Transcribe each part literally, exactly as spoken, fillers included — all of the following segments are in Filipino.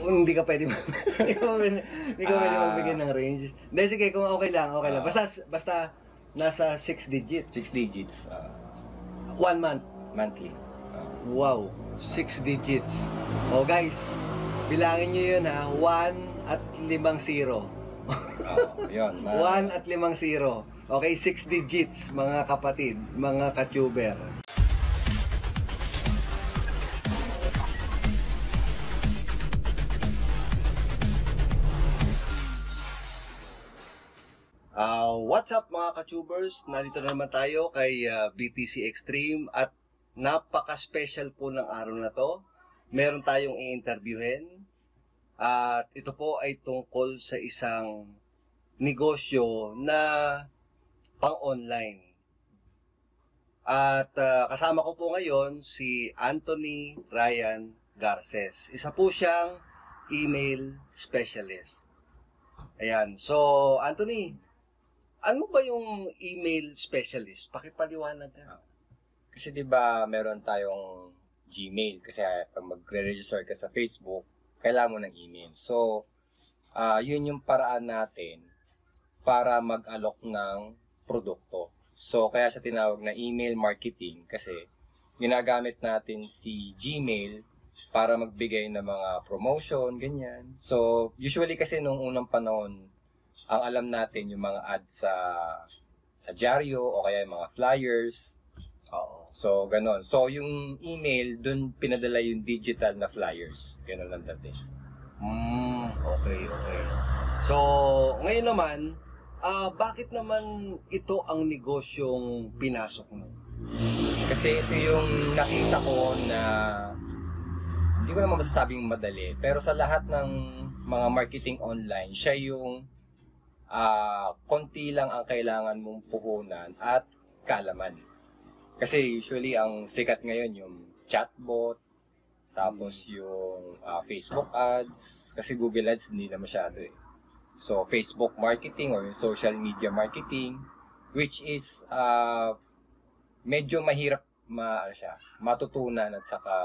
Hindi ka pwede mag- hindi ka pwede, hindi ka pwede magbigay ng range. Hindi, sige, kung okay lang, okay lang. Basta, basta nasa six digits. Six digits. Uh, One month. monthly. Uh, Wow, six digits. Oh guys, bilangin nyo yun ha, one at limang zero. uh, yun. Uh, one at limang zero. Okay, six digits, mga kapatid, mga ka-tuber. Uh, what's up mga ka-tubers? Nandito na naman tayo kay uh, B T C Extreme at napaka-special po ng araw na to. Meron tayong i-interviewin at ito po ay tungkol sa isang negosyo na pang-online. At uh, kasama ko po ngayon si Anthony Ryan Garces. Isa po siyang email specialist. Ayan. So, Anthony, ano ba yung email specialist? Pakipaliwanag ka. Kasi 'di ba meron tayong Gmail kasi pag magre-register ka sa Facebook, kailangan mo ng email. So, uh, yun yung paraan natin para mag-alok ng produkto. So, kaya siya tinawag na email marketing kasi ginagamit natin si Gmail para magbigay ng mga promotion, ganyan. So, usually kasi nung unang panahon, ang alam natin yung mga ads sa sa dyaryo o kaya yung mga flyers. Oo. So, ganon. So, yung email, dun pinadala yung digital na flyers. Ganon lang dati. Mm, okay, okay. So, ngayon naman, uh, bakit naman ito ang negosyong pinasok mo? Kasi ito yung nakita ko na hindi ko naman masasabing madali. Pero sa lahat ng mga marketing online, siya yung uh, konti lang ang kailangan mong puhunan at kaalaman. Kasi usually ang sikat ngayon yung chatbot, tapos yung uh, Facebook ads, kasi Google ads hindi na masyado eh. So Facebook marketing or yung social media marketing, which is uh, medyo mahirap ma, ano siya, matutunan at saka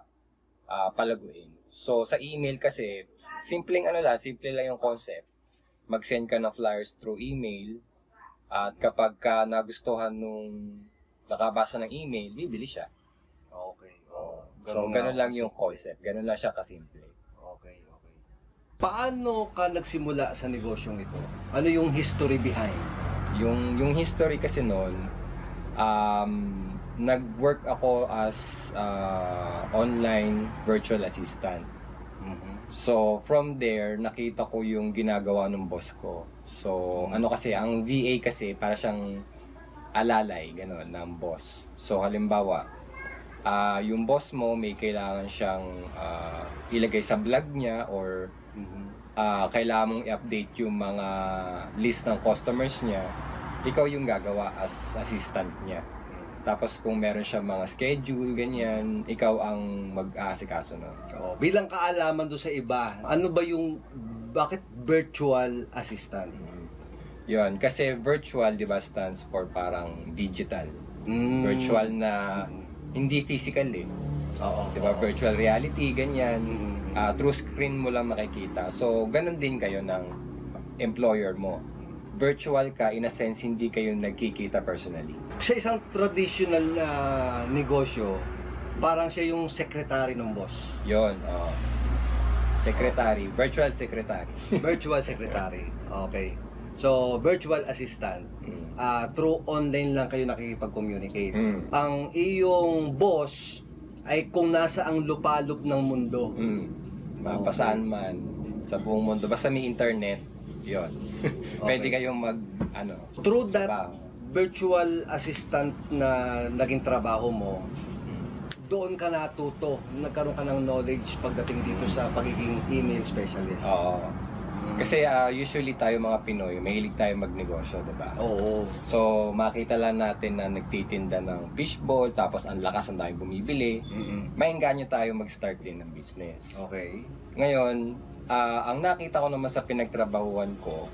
uh, palaguin. So sa email kasi, simpleng ano lang, simple lang yung concept. Mag-send ka ng flyers through email at kapag ka nagustuhan nung nakabasa ng email, bibili siya. Okay. Oh, so, ganun lang yung concept. Ganun lang siya kasimple. Okay, okay. Paano ka nagsimula sa negosyong ito? Ano yung history behind? Yung yung history kasi noon, um, nag-work ako as uh, online virtual assistant. Mm-hmm. So, from there, nakita ko yung ginagawa ng boss ko. So, ano kasi, ang V A kasi, para siyang alalay, gano'n, ng boss. So, halimbawa, uh, yung boss mo, may kailangan siyang uh, ilagay sa vlog niya or uh, kailangan mong i-update yung mga list ng customers niya, ikaw yung gagawa as assistant niya. Tapos kung meron siya mga schedule, ganyan, ikaw ang mag-aasikaso nun. Oh, bilang kaalaman doon sa iba, ano ba yung, bakit virtual assistant? Mm. Yun, kasi virtual, di ba, stands for parang digital. Mm. Virtual na hindi physical eh. Oo. Di ba, Oo. virtual reality, ganyan. Mm. Uh, through screen mo lang makikita. So, ganun din kayo ng employer mo. Virtual ka, in a sense, hindi kayo nagkikita personally. Sa isang traditional na negosyo, parang siya yung secretary ng boss. Yon, oh. Secretary, virtual secretary. Virtual secretary. Okay. So, virtual assistant. Mm. Uh, through online lang kayo nakikipag-communicate. Mm. Ang iyong boss ay kung nasa ang lupalop ng mundo. Mm. Mapasaan man sa buong mundo. Basta may internet, yon. Pwede kayong mag, ano, through that trabaho. Virtual assistant na naging trabaho mo, doon ka natuto, nagkaroon ka ng knowledge pagdating dito sa pagiging email specialist. Oo. Kasi uh, usually tayo mga Pinoy, mahilig tayo magnegosyo, diba? Oo. So, makita lang natin na nagtitinda ng fishball, tapos ang lakas, ang daming bumibili. Mm-hmm. Maengganyo tayo mag-start din ng business. Okay. Ngayon, uh, ang nakita ko naman sa pinagtrabahuan ko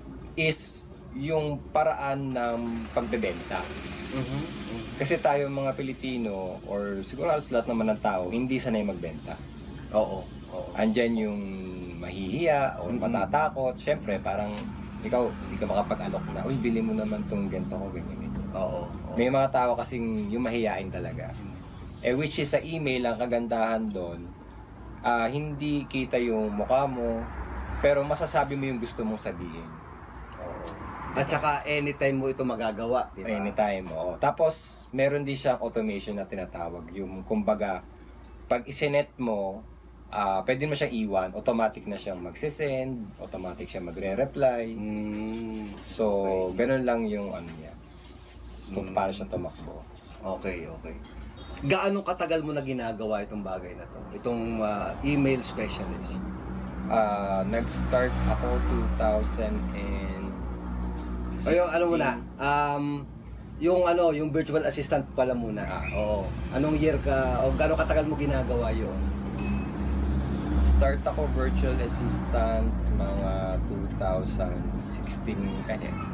is yung paraan ng pagbebenta. Mm-hmm. Kasi tayo mga Pilipino, or siguro halos lahat naman ng tao, hindi sanay magbenta. Oo. Oo. Andyan yung mahihiya o Mm-mm. matatakot. Siyempre, parang ikaw, hindi ka makapag-alok na, uy, bili mo naman tong ganito ko, ganyan, ganyan. Oo. oo. May mga tao kasing yung mahihiyain talaga. Eh, which is sa email, ang kagandahan doon, ah, hindi kita yung mukha mo, pero masasabi mo yung gusto mong sabihin. Oo. At saka anytime mo ito magagawa, di ba? Anytime, oo. Tapos, meron din siyang automation na tinatawag. Yung, kumbaga, pag isinet mo, ah pwede mo siyang iwan, automatic na siyang magsisend, automatic siyang magre-reply. Mm, So, okay. ganun lang yung ano niya. Kung Mm. paano siya tumakbo. Okay, okay. Gaano katagal mo na ginagawa itong bagay na to? Itong ah, email specialist? Ah, nag-start ako two thousand sixteen. Ayun, ano muna? Um, yung ano, yung virtual assistant pala muna. Ah. Oo. Anong year ka, o gaano katagal mo ginagawa yun? Start ako virtual assistant mga two thousand sixteen, ano yun?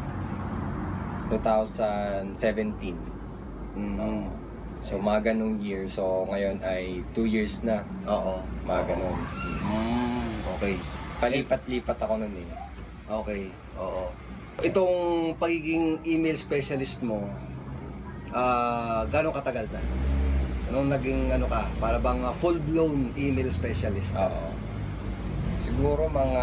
twenty seventeen. Mm. Oo. So, mga ganung year. So, ngayon ay two years na. Oo. Mga ganun. Mm, okay. Palipat-lipat ako nun eh. Okay. Oo. Itong pagiging email specialist mo, ah, gaano katagal na? Anong naging ano ka? Para bang ah, full-blown email specialist? Oo. Siguro mga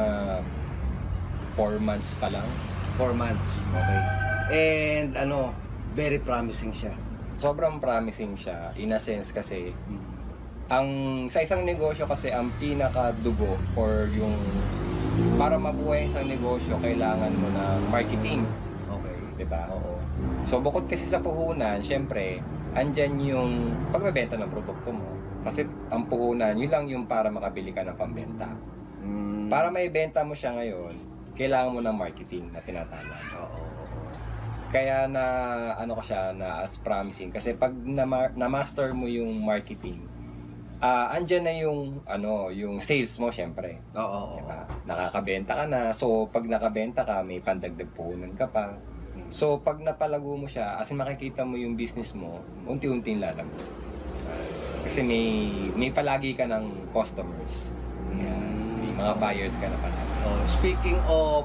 four months pa lang. Four months. Okay. And ano, very promising siya. Sobrang promising siya. In a sense kasi, ang sa isang negosyo kasi ang pinakadugo or yung para mabuhay isang negosyo, kailangan mo ng marketing. Okay. 'Di ba? Oo. So bukod kasi sa puhunan, syempre, andyan yung pagbebenta ng produkto mo. Kasi ang puhunan, yun lang yung para makabili ka ng pambenta. Mm. Para maibenta mo siya ngayon, kailangan mo ng marketing na tinatawag. Oo. Kaya na ano ko siya na as promising kasi pag na, na master mo yung marketing, ah andyan na yung ano, yung sales mo syempre. Oo. Diba? Nakakabenta ka na. So pag nakabenta ka, may pandagdag puhunan ka pa. So pag napalago mo siya, as in makikita mo yung business mo, unti-unting lalago. Kasi may may palagi ka ng customers. Yan. May mga buyers ka na palagi. Oh, speaking of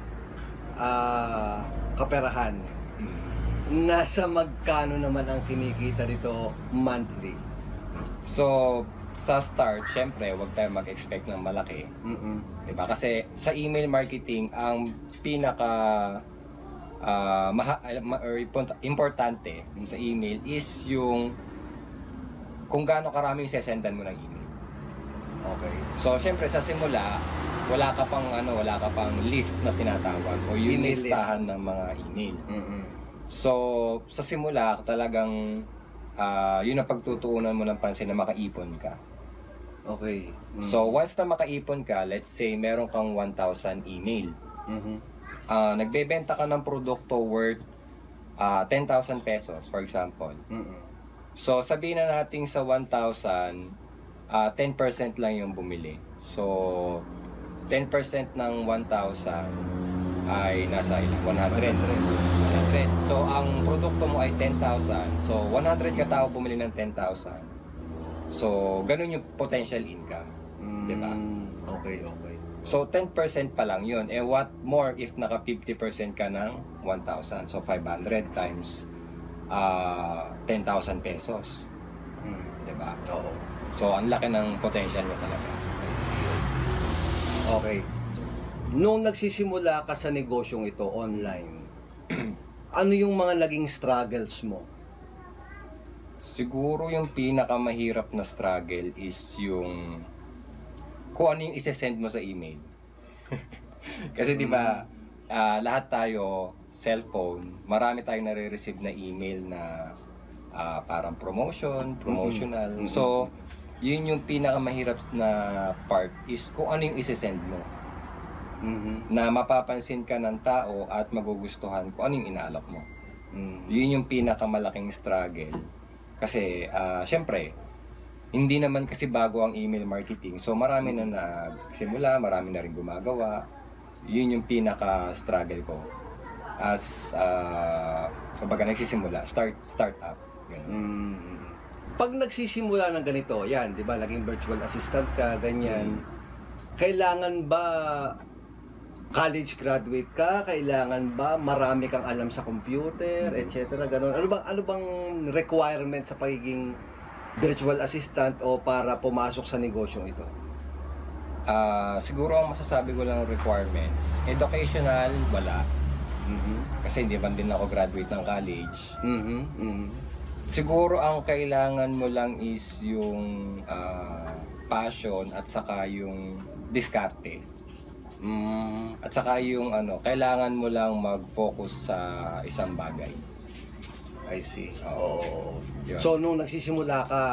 ah kaperahan, Mm. nasa magkano naman ang kinikita dito monthly? So sa start, syempre, huwag tayo mag-expect ng malaki. Mm-mm. Diba? Kasi sa email marketing, ang pinaka ah, maha, ma- or import- importante sa email is yung kung gaano karami yung sesendan mo ng email. Okay. So, syempre, sa simula, wala ka pang ano, wala ka pang list na tinatawag o yung Email list. listahan ng mga email. Mm-mm. So, sa simula, talagang ah, yun ang pagtutuunan mo ng pansin na makaipon ka. Okay. Mm. So, once na makaipon ka, let's say meron kang one thousand email. Mhm. Ah, nagbebenta ka ng produkto worth ah, ten thousand pesos, for example. Mm-mm. So, sabihin na natin sa one thousand, ah, ten percent lang yung bumili. So, ten percent ng one thousand ay nasa ilang? one hundred. one hundred. So, ang produkto mo ay ten thousand. So, one hundred ka tao bumili ng ten thousand. So, ganun yung potential income. Diba? Mm, okay, okay. So, ten percent pa lang yun. Eh, what more if naka fifty percent ka ng one thousand? So, five hundred times uh, ten thousand pesos. Mm. Diba? Oo. So, ang laki ng potential mo talaga. I see, I see. Okay. Nung nagsisimula ka sa negosyong ito online, ano yung mga naging struggles mo? Siguro yung pinakamahirap na struggle is yung kung ano yung isesend mo sa email. Kasi di ba, ah, lahat tayo, cellphone, marami tayong nare-receive na email na ah, parang promotion, promotional. Mm-mm. So, yun yung pinakamahirap na part is kung ano yung isesend mo. Mhm. Na mapapansin ka ng tao at magugustuhan kung ano yung inaalok mo. Mm. Yun yung pinakamalaking struggle. Kasi, ah, syempre, hindi naman kasi bago ang email marketing. So, marami na nagsimula, marami na rin gumagawa. Yun yung pinaka-struggle ko. As, uh, kumbaga nagsisimula, start, start up. Ganun. Mm. Pag nagsisimula ng ganito, yan, di ba, naging virtual assistant ka, ganyan, kailangan ba college graduate ka? Kailangan ba marami kang alam sa computer, et cetera? Ganon. Ano bang ano bang requirement sa pagiging virtual assistant o para pumasok sa negosyong ito? Ah, siguro ang masasabi ko lang requirements, educational, wala. Mhm. Kasi hindi man din ako graduate ng college. Mhm. Mhm. Siguro ang kailangan mo lang is yung ah, passion at saka yung diskarte. Mm, At saka yung ano, kailangan mo lang mag-focus sa isang bagay. I see. Oo. Yun. So nung nagsisimula ka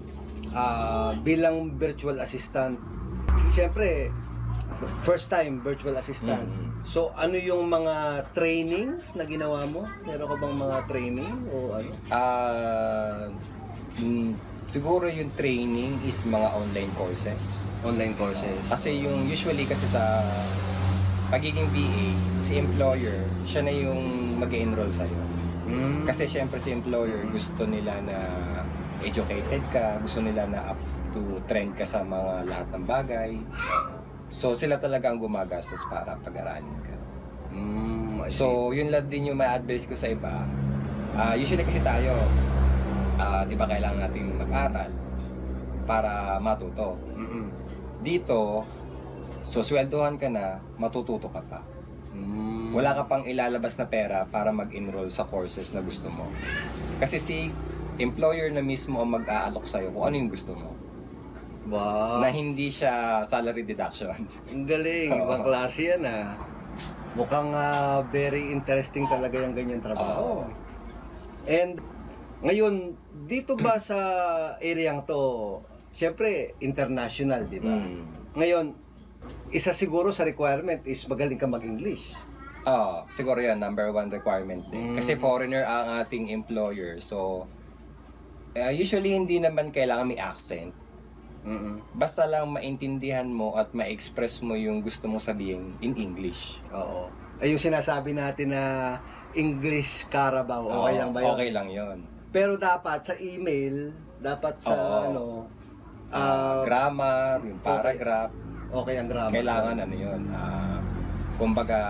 ah, bilang virtual assistant, siyempre first time virtual assistant. Mhm. So ano yung mga trainings na ginawa mo? Meron ka bang mga training o ano? Ah, mm, siguro yung training is mga online courses. Online courses. Kasi yung usually kasi sa pagiging V A, si employer, siya na yung mag-enroll sa'yo. Mm. Kasi syempre si employer, gusto nila na educated ka, gusto nila na up to trend ka sa mga lahat ng bagay. So sila talaga ang gumagastos para pag-aralin ka. Mm, I see. So yun lang din yung may advice ko sa iba. Ah, usually kasi tayo, ah, di ba kailangan natin mag-aral para matuto. Mm-mm. Dito, so sweldohan ka na, matututo ka pa. Mm. Wala ka pang ilalabas na pera para mag-enroll sa courses na gusto mo. Kasi si employer na mismo ang mag-aalok sa'yo kung ano yung gusto mo. Wow. Na hindi siya salary deduction. Ang galing. Oo. Ibang klase yan ah. Mukhang ah, very interesting talaga yung ganyan trabaho. Oo. And ngayon, dito ba sa areang to, siyempre international, di ba? Mm. Ngayon, isa siguro sa requirement is magaling ka mag-English. Oo, siguro yan, number one requirement din. Mm. Kasi foreigner ang ating employer. So, uh, usually hindi naman kailangan may accent. Mm-mm. Basta lang maintindihan mo at ma-express mo yung gusto mo sabihin in English. Oo. Ay yung sinasabi natin na English Carabao, okay Oo, lang ba yun? Okay lang yun. Pero dapat sa email, dapat sa Oo. ano, Ah, ah, grammar, yung paragraph, okay ang grammar. kailangan ano yun, ah, kumbaga,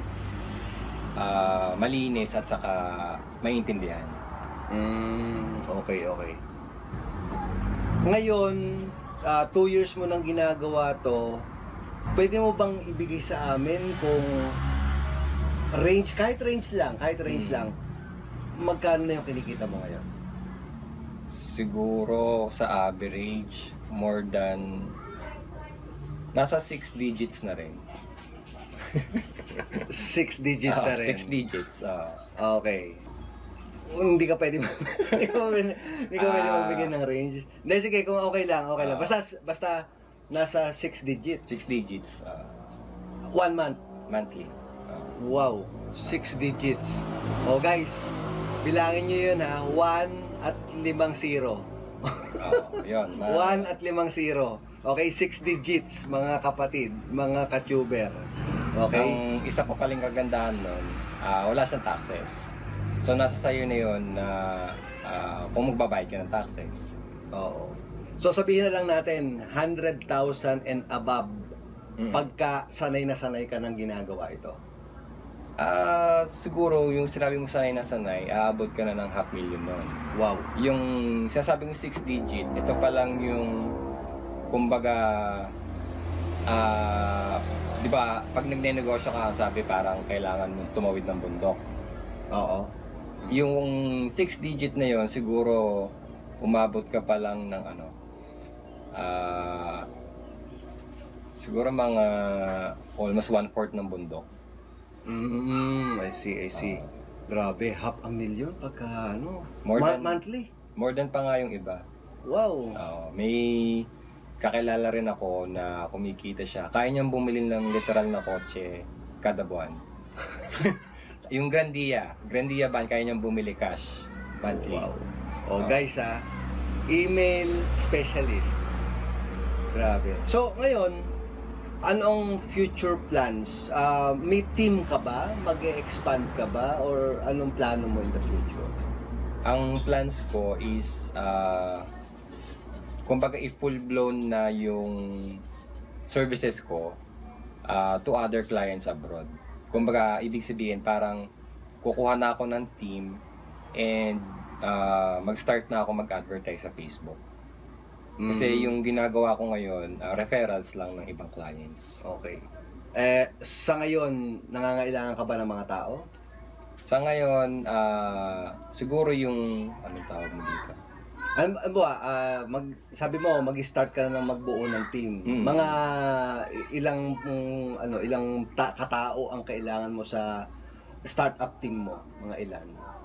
ah, malinis at saka maintindihan. Mm, okay, okay. Ngayon, ah, two years mo nang ginagawa to, pwede mo bang ibigay sa amin kung range, kahit range lang, kahit range Hmm. lang, magkano na yung kinikita mo ngayon? Siguro sa average, more than, nasa six digits na rin. Six digits na Ah, rin. Six digits, ah. Okay. Hindi ka pwede mag- hindi ka pwede, hindi ka pwede Ah. magbigay ng range. Hindi, sige, kung okay lang, okay lang. Ah. Basta, basta nasa six digits. Six digits, ah, One month. monthly. Ah. Wow. Six digits. Oh, guys, bilangin nyo yun ha. One at limang zero. Ah, yun. ma- One at limang zero. Okay, six digits, mga kapatid, mga ka-tuber. Okay? Ang isa pa paling kagandahan nun, ah, wala siyang taxes. So, nasa sayo na yun na ah, kung magbabayad ka ng taxes. Oo. So, sabihin na lang natin, one hundred thousand and above Mm. pagka sanay na sanay ka ng ginagawa ito. Ah, siguro yung sinabi mo sanay na sanay, aabot ka na ng half million nun. Wow. Yung sinasabi mo six digit, ito pa lang yung kumbaga ah, 'di ba, pag nagnenegosyo ka, sabi parang kailangan mo tumawid ng bundok. Oo. Yung six digit na yon siguro umabot ka pa lang ng ano ah siguro mga almost one-fourth ng bundok. Mm, I see, I see. Grabe, half a million pagka ano? More Ma- than- monthly? More than pa nga yung iba. Wow. Oo, may kakilala rin ako na kumikita siya. Kaya niyang bumili ng literal na kotse kada buwan. Yung Grandia, Grandia van, kaya niyang bumili cash monthly. Wow. Oh, Oo. guys ah, email specialist. Grabe. So, ngayon, anong future plans? Ah, may team ka ba? Mag-e-expand ka ba? Or anong plano mo in the future? Ang plans ko is, ah kumbaga, i-full blown na yung services ko uh, to other clients abroad. Kumbaga, ibig sabihin, parang kukuha na ako ng team and uh, mag-start na ako mag-advertise sa Facebook. Kasi mm. yung ginagawa ko ngayon, uh, referrals lang ng ibang clients. Okay. Eh, sa ngayon, nangangailangan ka ba ng mga tao? Sa ngayon, uh, siguro yung, anong tawag mo dito? Ano, ano ba, uh, mag, sabi mo, mag-start ka na ng magbuo ng team. Mm. Mga ilang, um, ano, ilang ta- katao ang kailangan mo sa startup team mo? Mga ilan?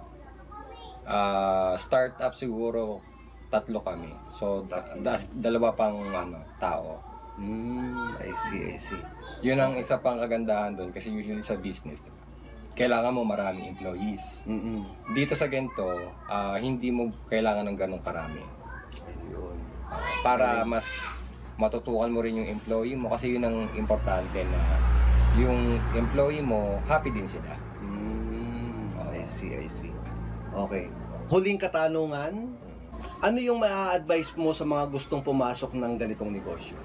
Uh, startup siguro, tatlo kami. So, da- das, dalawa pang ano, tao. Mm, I see, I see. Yun ang isa pang kagandahan doon kasi usually sa business, diba? Kailangan mo maraming employees. Mm-mm. Dito sa ganito, uh, hindi mo kailangan ng ganong karami. Ayun. Uh, para mas matutukan mo rin yung employee mo kasi yun ang importante na yung employee mo, happy din sila. Mm, I see, I see. Okay. Huling katanungan, ano yung ma-advise mo sa mga gustong pumasok ng ganitong negosyo?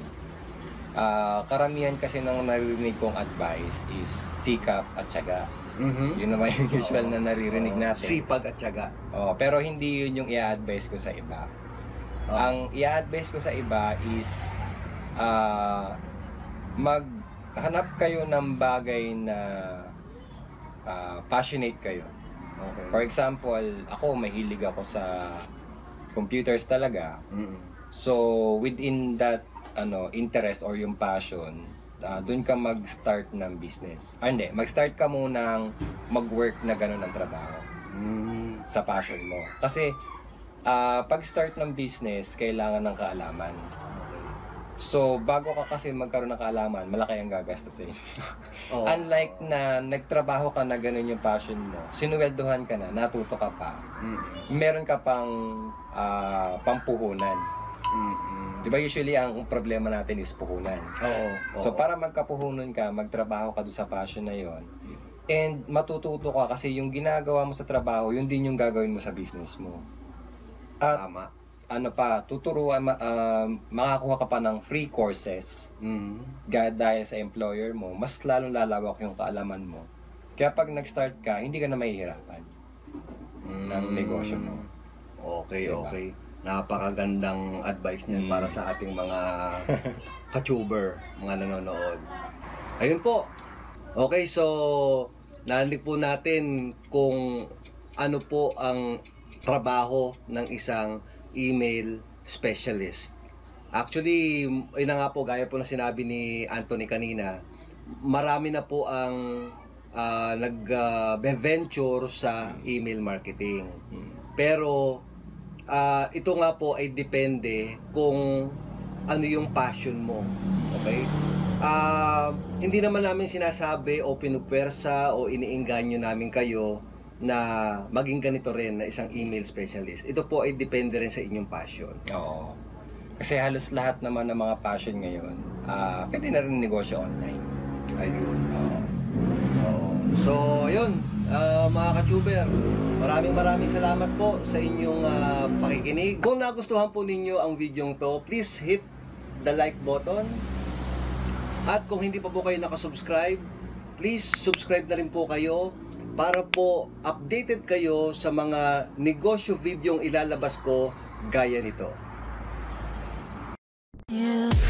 Uh, karamihan kasi ng naririnig kong advice is sikap at tiyaga. Mm-hmm. Yun naman yung usual oh, na naririnig oh, natin. Sipag at tiyaga. Oh, pero hindi yun yung i-advise ko sa iba. Oh. Ang i-advise ko sa iba is uh, maghanap kayo ng bagay na uh, passionate kayo. Okay. For example, ako mahilig ako sa computers talaga. Mm-hmm. So, within that ano interest or yung passion, uh, doon ka mag-start ng business. Ah, hindi, mag-start ka munang mag-work na gano'n ng trabaho mm. sa passion mo. Kasi, uh, pag-start ng business, kailangan ng kaalaman. So, bago ka kasi magkaroon ng kaalaman, malaki ang gagastusin. Oh. Unlike na nagtrabaho ka na gano'n yung passion mo, sinuweldohan ka na, natuto ka pa, mm. meron ka pang uh, pampuhunan. Mm-hmm. Di ba usually ang problema natin is puhunan? Oo. So para magkapuhunan ka, magtrabaho ka doon sa passion na yon, and matututo ka kasi yung ginagawa mo sa trabaho, yun din yung gagawin mo sa business mo. At tama. Ano pa, tuturuan, uh, makakuha ka pa ng free courses mm-hmm. dahil sa employer mo, mas lalong lalawak yung kaalaman mo. Kaya pag nag-start ka, hindi ka na mahihirapan mm-hmm. ng negosyo mo. Okay, diba? Okay. Napakagandang advice niyan mm. para sa ating mga ka-tuber, mga nanonood. Ayun po. Okay, so narinig po natin kung ano po ang trabaho ng isang email specialist. Actually, yun nga po, gaya po na sinabi ni Anthony kanina, marami na po ang uh, nag-venture uh, sa email marketing. Pero Uh, ito nga po ay depende kung ano yung passion mo. Okay? Uh, hindi naman namin sinasabi o pinupwersa o iniinganyo namin kayo na maging ganito rin na isang email specialist. Ito po ay depende rin sa inyong passion. Oo. Kasi halos lahat naman ng mga passion ngayon, uh, pwede na rin negosyo online. Ayun. Oo. Oo. So, ayun. Uh, mga ka-tuber, maraming maraming salamat po sa inyong uh, pakikinig. Kung nagustuhan po ninyo ang video to, please hit the like button. At kung hindi pa po kayo nakasubscribe, please subscribe na rin po kayo para po updated kayo sa mga negosyo videong ilalabas ko gaya nito. Yeah.